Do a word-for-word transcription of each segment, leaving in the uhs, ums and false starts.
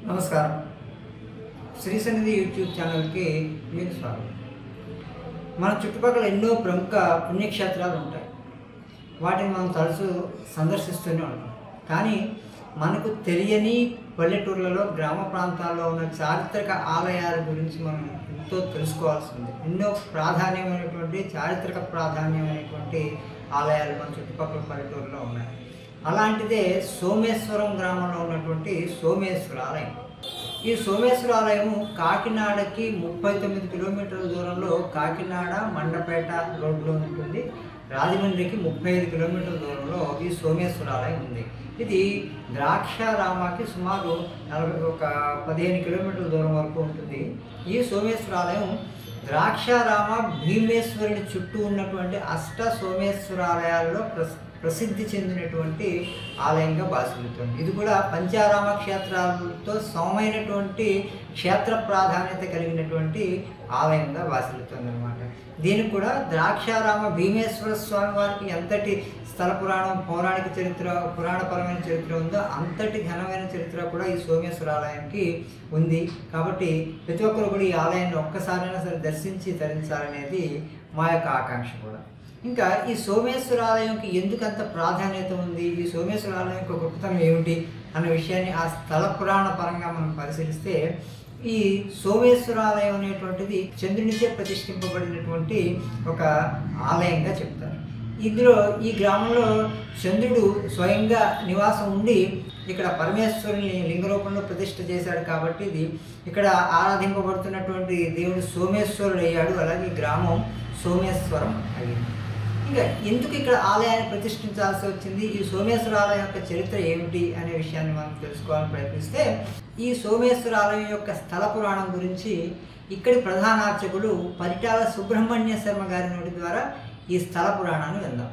నమస్కారం. శ్రీ సన్నిధి యూట్యూబ్ ఛానల్కి మీకు స్వాగతం. మన చుట్టుపక్కల ఎన్నో ప్రముఖ పుణ్యక్షేత్రాలు ఉంటాయి. వాటిని మనం తరచూ సందర్శిస్తూనే ఉంటాం. కానీ మనకు తెలియని పల్లెటూర్లలో, గ్రామ ప్రాంతాల్లో ఉన్న చారిత్రక ఆలయాల గురించి మనం ఎంతో తెలుసుకోవాల్సి ఉంది. ఎన్నో ప్రాధాన్యమైనటువంటి చారిత్రక ప్రాధాన్యమైనటువంటి ఆలయాలు మన చుట్టుపక్కల పల్లెటూరులో ఉన్నాయి. అలాంటిదే సోమేశ్వరం గ్రామంలో ఉన్నటువంటి సోమేశ్వర ఆలయం. ఈ సోమేశ్వర ఆలయం కాకినాడకి ముప్పై తొమ్మిది కిలోమీటర్ల దూరంలో కాకినాడ మండపేట రోడ్లో ఉంటుంది. రాజమండ్రికి ముప్పై ఐదు కిలోమీటర్ల దూరంలో ఈ సోమేశ్వర ఆలయం ఉంది. ఇది ద్రాక్షారామకి సుమారు నలభై ఒక పదిహేను కిలోమీటర్ల దూరం వరకు ఉంటుంది. ఈ సోమేశ్వర ఆలయం ద్రాక్షారామ భీమేశ్వరుని చుట్టూ ఉన్నటువంటి అష్ట సోమేశ్వర ఆలయాల్లో ప్రస్ ప్రసిద్ధి చెందినటువంటి ఆలయంగా భాసిల్లుతుంది. ఇది కూడా పంచారామ క్షేత్రాలతో సమమైనటువంటి క్షేత్ర ప్రాధాన్యత కలిగినటువంటి ఆలయంగా భాసిల్లుతుంది అనమాట. దీనికి కూడా ద్రాక్షారామ భీమేశ్వర స్వామి వారికి ఎంతటి స్థల పురాణం, పౌరాణిక చరిత్ర, పురాణపరమైన చరిత్ర ఉందో అంతటి ఘనమైన చరిత్ర కూడా ఈ సోమేశ్వర ఆలయానికి ఉంది. కాబట్టి ప్రతి ఒక్కరు కూడా ఈ ఆలయాన్ని ఒక్కసారైనా సరే దర్శించి తరించాలనేది మా యొక్క ఆకాంక్ష కూడా. ఇంకా ఈ సోమేశ్వర ఆలయంకి ఎందుకంత ప్రాధాన్యత ఉంది, ఈ సోమేశ్వర ఆలయం యొక్క గొప్పతనం ఏమిటి అన్న విషయాన్ని ఆ స్థల పురాణ పరంగా మనం పరిశీలిస్తే, ఈ సోమేశ్వర ఆలయం అనేటువంటిది చంద్రునిచే ప్రతిష్ఠింపబడినటువంటి ఒక ఆలయంగా చెప్తారు. ఇందులో ఈ గ్రామంలో చంద్రుడు స్వయంగా నివాసం ఉండి ఇక్కడ పరమేశ్వరుని లింగ రూపంలో ప్రతిష్ఠ చేశాడు. కాబట్టి ఇది ఇక్కడ ఆరాధింపబడుతున్నటువంటి దేవుడు సోమేశ్వరుడు అయ్యాడు. అలాగే గ్రామం సోమేశ్వరం అయ్యింది. ఇంకా ఎందుకు ఇక్కడ ఆలయాన్ని ప్రతిష్ఠించాల్సి వచ్చింది, ఈ సోమేశ్వర ఆలయం యొక్క చరిత్ర ఏమిటి అనే విషయాన్ని మనం తెలుసుకోవాలని ప్రయత్నిస్తే, ఈ సోమేశ్వర ఆలయం యొక్క స్థల పురాణం గురించి ఇక్కడి ప్రధాన అర్చకులు పరిటాల సుబ్రహ్మణ్య శర్మ గారి నోటి ద్వారా ఈ స్థల పురాణాన్ని విందాం.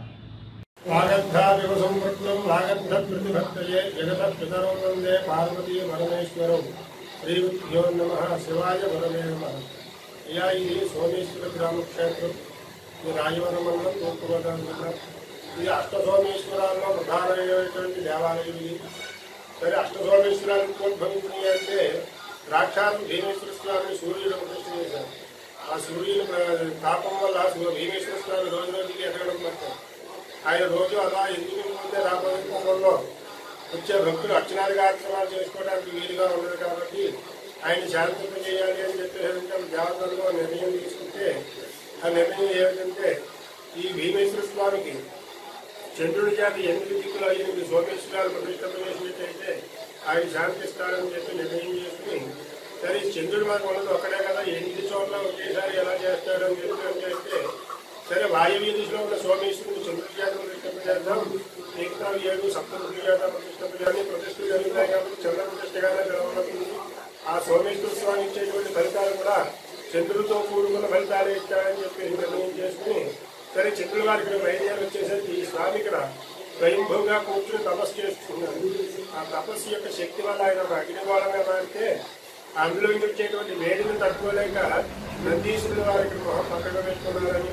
పార్వతీ పరమేశ్వరం శ్రీ శివాయ పరమే నమః. అయ్యా, ఇది సోమేశ్వర గ్రామ క్షేత్రం. ఇది రాజవరం మండలం, తూర్పుగోదావరి జిల్లా. ఇది అష్టసోమేశ్వరాల్లో ప్రధానమైనటువంటి దేవాలయం. ఇది సరే, అష్టసోమేశ్వరాలు ఉద్భవించినాయి అంటే ద్రాక్షారం భీమేశ్వర స్వామిని సూర్యుడు ప్రతిష్ఠ చేశారు. ఆ సూర్యుని తాపం వల్ల భీమేశ్వర స్వామి రోజు రోజుకి ఎదగడం పడతారు. ఆయన రోజు అలా ఎందుకు ముందే రాబోయే వచ్చే భక్తులు అర్చనాది కార్యక్రమాలు చేసుకోవడానికి వీలుగా ఉండదు. కాబట్టి ఆయన శాంతింప చేయాలి అని చెప్పేసి దేవతల్లో నిర్ణయం తీసుకుంటే, ఆ నిర్ణయం ఏమిటంటే, ఈ భీమేశ్వర స్వామికి చంద్రుడి చేత ఎనిమిది దిక్కులు ఎనిమిది సోమేశ్వరాలు ప్రతిష్ఠ చేసినట్టయితే ఆయన శాంతిస్తారని చెప్పి నిర్ణయం చేసుకుని, సరే చంద్రుడి మాకు ఉన్నది ఒక్కడే కదా, ఎనిమిది చోట్ల ఒకేసారి ఎలా చేస్తాడని చెప్పి అంటే, సరే వాయువ్య దిశలో ఉన్న సోమేశ్వరుని చంద్రుడి చేత ప్రతిష్ఠ చేద్దాం, మిగతా ఏడు సప్తఋషుల చేత ప్రతిష్ఠ చేయాలి, ప్రతిష్ఠలు జరుగుతాయి కాబట్టి చంద్ర ప్రతిష్ఠగానే జరగబడుతుంది. ఆ సోమేశ్వర స్వామి ఇచ్చేటువంటి ఫలితాలు కూడా చంద్రుడితో కూడుకున్న ఫలితాలు ఇచ్చారని చెప్పి నిర్ణయం చేసుకుని, సరే చంద్రుల వారికి బయలుదేరి వచ్చేసరికి ఈ స్వామి ఇక్కడ స్వయంభూగా కూర్చుని తపస్సు చేస్తున్నారు. ఆ తపస్సు యొక్క శక్తి వల్ల ఆయన ఒక అగ్నిగోళంగా మారితే అందులో వచ్చేటువంటి వేడిని తట్టుకోలేక నందీశ్వరుల వారికి మొహం పక్కన పెట్టుకున్నారని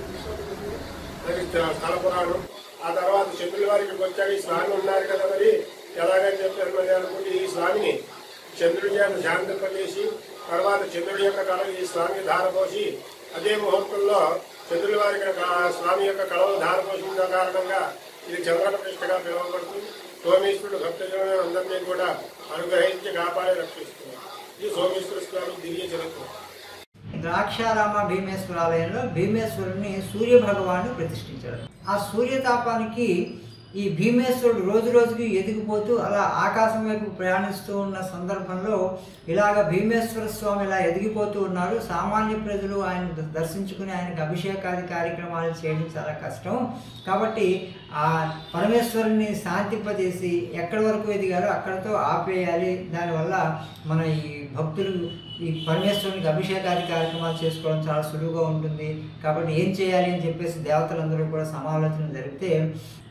అది స్థల పురాణం. ఆ తర్వాత చంద్రుల వారికి వచ్చాక ఈ స్వామి ఉన్నారు కదా, మరి ఎలాగని చెప్పారు మరి అనుకుంటే, ఈ స్వామిని చంద్రుడి చేత శాంతింపజేసి తర్వాత చంద్రుడి యొక్క కళ ఈ స్వామి ధారపోసి, అదే ముహూర్తంలో చంద్రుల వారికి స్వామి యొక్క కళలు ధారపోసిన కారణంగా ఇది చంద్ర ప్రతిష్ఠగా పిలువబడుతుంది. సోమేశ్వరుడు భక్తులను అందరినీ కూడా అనుగ్రహించి కాపాడి రక్షిస్తున్నారు. ఇది సోమేశ్వర స్వామి దివ్య చరిత్ర. ద్రాక్షారామ భీమేశ్వర ఆలయంలో భీమేశ్వరుని సూర్య భగవాను ప్రతిష్ఠించాడు. ఆ సూర్యతాపానికి ఈ భీమేశ్వరుడు రోజు రోజుకి ఎదిగిపోతూ అలా ఆకాశం వైపు ప్రయాణిస్తూ ఉన్న సందర్భంలో ఇలాగ భీమేశ్వర స్వామి ఇలా ఎదిగిపోతూ ఉన్నారు. సామాన్య ప్రజలు ఆయన దర్శించుకుని ఆయనకు అభిషేకాది కార్యక్రమాలు చేయడం చాలా కష్టం. కాబట్టి ఆ పరమేశ్వరుని శాంతింపజేసి ఎక్కడి వరకు ఎదిగారో అక్కడితో ఆపేయాలి. దానివల్ల మన ఈ భక్తులు ఈ పరమేశ్వరునికి అభిషేకాది కార్యక్రమాలు చేసుకోవడం చాలా సులువుగా ఉంటుంది. కాబట్టి ఏం చేయాలి అని చెప్పేసి దేవతలందరూ కూడా సమాలోచన జరిపితే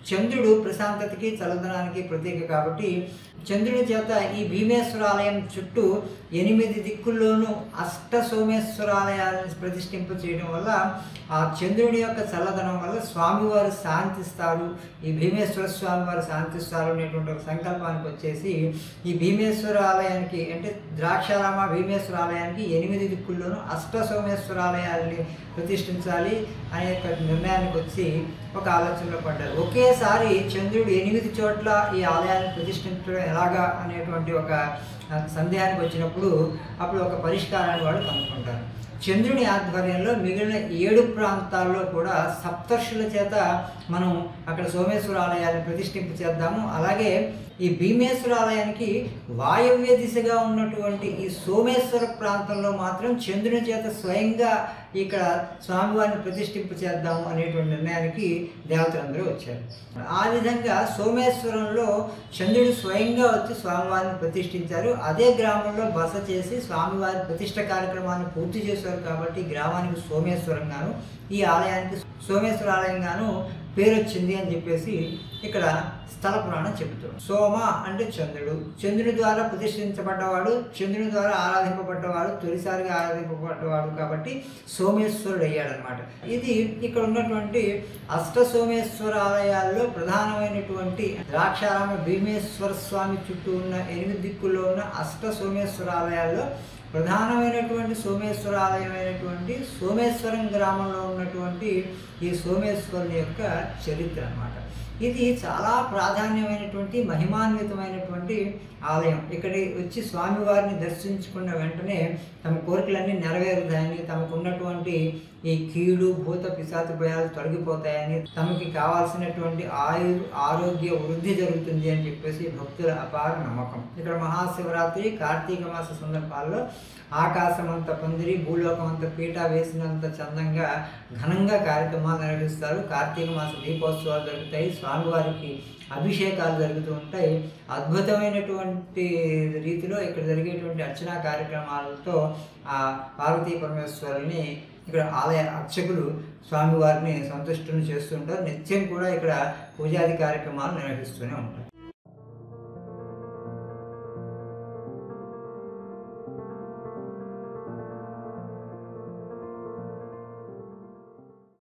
చంద్రుడు ప్రశాంతతకి చల్లదనానికి ప్రతీక కాబట్టి చంద్రుడి చేత ఈ భీమేశ్వర ఆలయం చుట్టూ ఎనిమిది దిక్కుల్లోనూ అష్ట సోమేశ్వరాలయాలను ప్రతిష్ఠింప చేయడం వల్ల ఆ చంద్రుడి యొక్క చల్లదనం వల్ల స్వామివారు శాంతిస్తారు, ఈ భీమేశ్వర స్వామివారు శాంతిస్తారు అనేటువంటి ఒక సంకల్పానికి వచ్చేసి ఈ భీమేశ్వర ఆలయానికి అంటే ద్రాక్షారామ భీమేశ్వర ఆలయానికి ఎనిమిది దిక్కుల్లోనూ అష్ట సోమేశ్వరాలయాల్ని ప్రతిష్ఠించాలి అనే నిర్ణయానికి వచ్చి ఒక ఆలోచనలో పడ్డారు. ఒకేసారి చంద్రుడు ఎనిమిది చోట్ల ఈ ఆలయాన్ని ప్రతిష్ఠించడం ఎలాగా అనేటువంటి ఒక సందేహానికి వచ్చినప్పుడు అప్పుడు ఒక పరిష్కారాన్ని వాళ్ళు కనుక్కుంటారు. చంద్రుని ఆధ్వర్యంలో మిగిలిన ఏడు ప్రాంతాల్లో కూడా సప్తర్షుల చేత మనం అక్కడ సోమేశ్వర ఆలయాన్ని ప్రతిష్ఠింపు చేద్దాము. అలాగే ఈ భీమేశ్వర ఆలయానికి వాయవ్య దిశగా ఉన్నటువంటి ఈ సోమేశ్వర ప్రాంతంలో మాత్రం చంద్రుని చేత స్వయంగా ఇక్కడ స్వామివారిని ప్రతిష్ఠింపు చేద్దాము అనేటువంటి నిర్ణయానికి దేవతలందరూ వచ్చారు. ఆ విధంగా సోమేశ్వరంలో చంద్రుడు స్వయంగా వచ్చి స్వామివారిని ప్రతిష్ఠించారు. అదే గ్రామంలో బస చేసి స్వామివారి ప్రతిష్ఠ కార్యక్రమాన్ని పూర్తి చేశారు కాబట్టి గ్రామానికి సోమేశ్వరంగాను ఈ ఆలయానికి సోమేశ్వర ఆలయంగాను పేరు వచ్చింది అని చెప్పేసి ఇక్కడ స్థల పురాణం చెబుతాడు. సోమ అంటే చంద్రుడు, చంద్రుని ద్వారా ప్రతిష్ఠించబడ్డవాడు, చంద్రుని ద్వారా ఆరాధింపబడ్డవాడు, తొలిసారిగా ఆరాధింపబడ్డవాడు కాబట్టి సోమేశ్వరుడు అయ్యాడనమాట. ఇది ఇక్కడ ఉన్నటువంటి అష్ట సోమేశ్వర ఆలయాల్లో ప్రధానమైనటువంటి ద్రాక్షారామ భీమేశ్వర స్వామి చుట్టూ ఉన్న ఎనిమిది దిక్కుల్లో ఉన్న అష్ట సోమేశ్వర ఆలయాల్లో ప్రధానమైనటువంటి సోమేశ్వర ఆలయమైనటువంటి సోమేశ్వరం గ్రామంలో ఉన్నటువంటి ఈ సోమేశ్వరుని యొక్క చరిత్ర అన్నమాట. ఇది చాలా ప్రాధాన్యమైనటువంటి మహిమాన్వితమైనటువంటి ఆలయం. ఇక్కడికి వచ్చి స్వామివారిని దర్శించుకున్న వెంటనే తమ కోరికలన్నీ నెరవేరుతాయని, తమకు ఉన్నటువంటి ఈ కీడు భూత పిశాచ భయాలు తొలగిపోతాయని, తమకి కావాల్సినటువంటి ఆయు ఆరోగ్య వృద్ధి జరుగుతుంది అని చెప్పేసి భక్తుల అపార నమ్మకం. ఇక్కడ మహాశివరాత్రి కార్తీక మాస సందర్భాల్లో ఆకాశమంత పందిరి భూలోకమంత పీట వేసినంత చందంగా ఘనంగా కార్యక్రమాలు నిర్వహిస్తారు. కార్తీక మాస దీపోత్సవాలు జరుగుతాయి, స్వామివారికి అభిషేకాలు జరుగుతూ ఉంటాయి. అద్భుతమైనటువంటి రీతిలో ఇక్కడ జరిగేటువంటి అర్చనా కార్యక్రమాలతో ఆ పార్వతీ పరమేశ్వరుల్ని ఇక్కడ ఆలయ అర్చకులు స్వామివారిని సంతుష్టుని చేస్తుంటారు. నిత్యం కూడా ఇక్కడ పూజాది కార్యక్రమాలు నిర్వహిస్తూనే ఉంటారు.